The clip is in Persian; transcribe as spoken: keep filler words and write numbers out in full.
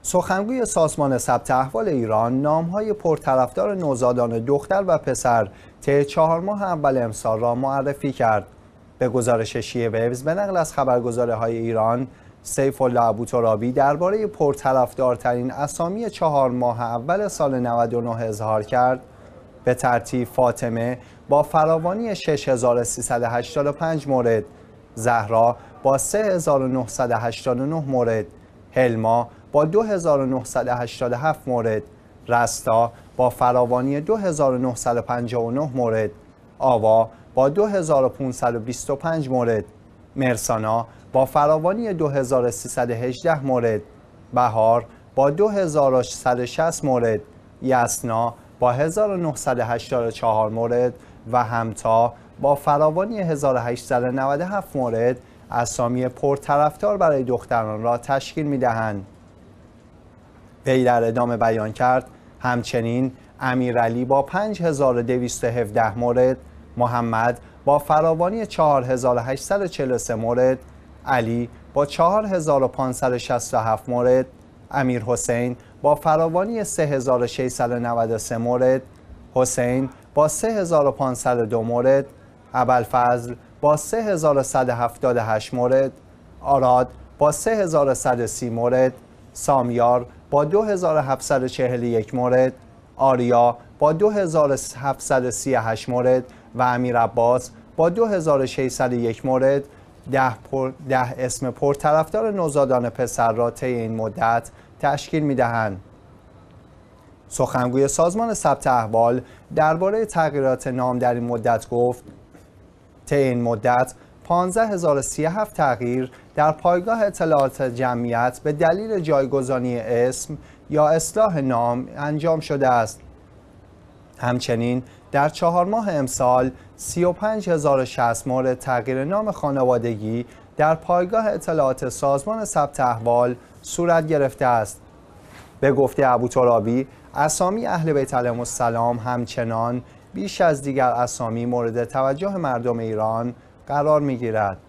سخنگوی سازمان ثبت احوال ایران نام‌های پرطرفدار نوزادان دختر و پسر طی چهار ماه اول امسال را معرفی کرد. به گزارش شیعه وبز به نقل از خبرگزاری‌های ایران، سیف الله ابوترابی درباره پرطرفدارترین اسامی چهار ماه اول سال نود و نه اظهار کرد. به ترتیب فاطمه با فراوانی شش هزار و سیصد و هشتاد و پنج مورد، زهرا با سه هزار و نهصد و هشتاد و نه مورد، هلما با دو هزار و نهصد و هشتاد و هفت مورد، رستا با فراوانی دو هزار و نهصد و پنجاه و نه مورد، آوا با دو هزار و پانصد و بیست و پنج مورد، مرسانا با فراوانی دو هزار و سیصد و هجده مورد، بهار با دو هزار و صد و شصت مورد، یسنا با هزار و نهصد و هشتاد و چهار مورد و همتا با فراوانی هزار و هشتصد و نود و هفت مورد اسامی پرطرفدار برای دختران را تشکیل می‌دهند. وی در ادامه بیان کرد همچنین امیرعلی با پنج هزار و دویست و هفده مورد، محمد با فراوانی چهار هزار و هشتصد و چهل و سه مورد، علی با چهار هزار و پانصد و شصت و هفت مورد، امیر حسین با فراوانی سه هزار و ششصد و نود و سه مورد، حسین با سه هزار و پانصد و دو مورد، ابوالفضل با سه هزار و صد و هفتاد و هشت مورد، آراد با سه هزار و صد و سی مورد، سامیار با دو هزار و هفتصد و چهل و یک مورد، آریا با دو هزار و هفتصد و سی و هشت مورد و امیر عباس با دو هزار و ششصد و یک مورد ده, پر، ده اسم پرطرفدار نوزادان پسر را طی این مدت تشکیل می‌دهند. سخنگوی سازمان ثبت احوال درباره تغییرات نام در این مدت گفت طی این مدت پانزده هزار و سی و هفت تغییر در پایگاه اطلاعات جمعیت به دلیل جایگزینی اسم یا اصلاح نام انجام شده است. همچنین در چهار ماه امسال سی و پنج هزار و شصت مورد تغییر نام خانوادگی در پایگاه اطلاعات سازمان ثبت احوال صورت گرفته است. به گفته ابوترابی اسامی اهل بیت علیهم السلام همچنان بیش از دیگر اسامی مورد توجه مردم ایران قرار می‌گیرد.